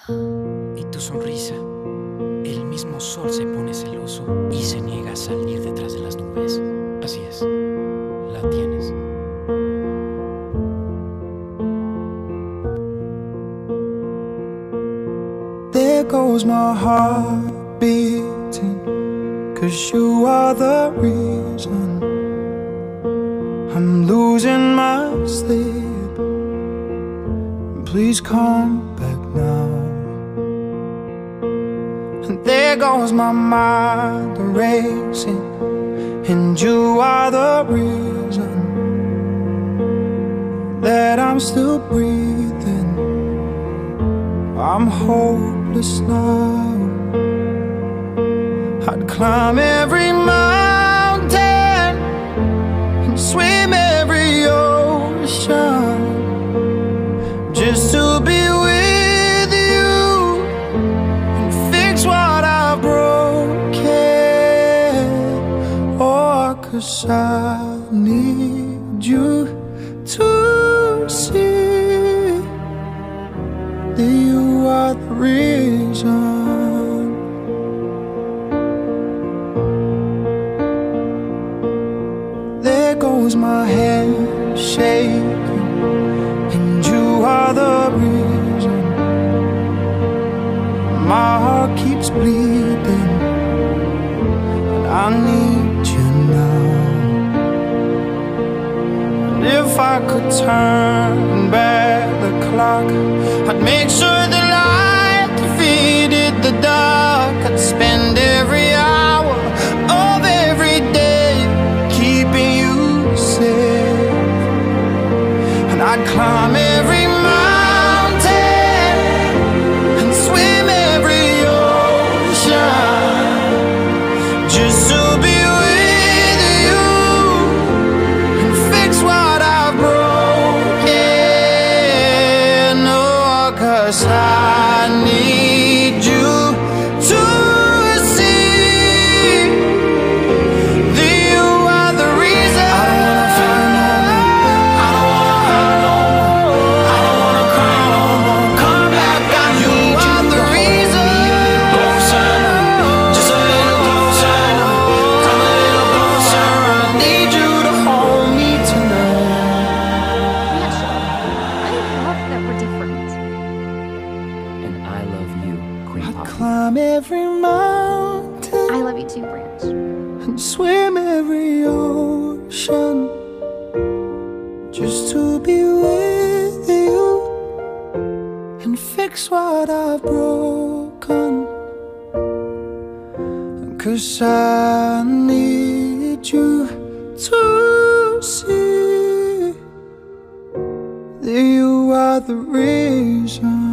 Y tu sonrisa, el mismo sol se pone celoso y se niega a salir detrás de las nubes. Así es, la tienes. There goes my heart beating, 'cause you are the reason I'm losing my sleep. Please come back now. And there goes my mind racing, and you are the reason that I'm still breathing. I'm hopeless now. I'd climb every mountain and swim every ocean just to be with you and fix what I've broken. Oh, 'cause I need you to see that you are the reason. There goes my hand shaking, and you are the reason my heart keeps bleeding, and I need you now. And if I could turn back the clock, I'd make sure the light defeated the dark. I'd spend every hour of every day keeping you safe, and I'd climb every mountain and swim every ocean just to be with you and fix what I've broken. Oh, 'cause I need you to see that you are the reason. I don't wanna cry no more. Come back, I need you. The reason. Closer, just a little closer. Come a little closer. I need you to hold me tonight. Yeah, sure. I love that we're different. And I love you, Queen I'd Poppy. climb every mountain I love you too, Branch. and swim every ocean just to be with you and fix what I've broken. 'Cause I need you to see that you are the reason.